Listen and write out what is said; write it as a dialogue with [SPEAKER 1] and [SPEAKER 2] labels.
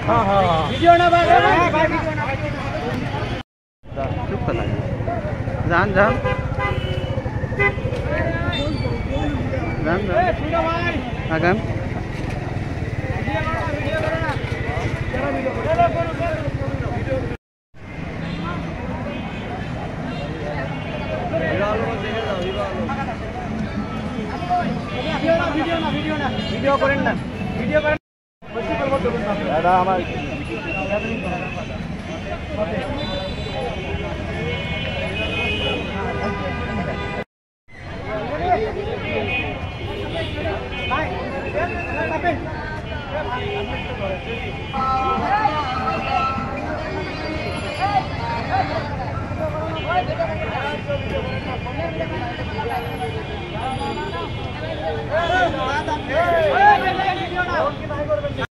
[SPEAKER 1] हाँ हाँ वीडियो ना भाई वीडियो ना
[SPEAKER 2] चुप कर जान जान जान आगम
[SPEAKER 1] वीडियो करें ना वीडियो करें दादा हमारे Hey!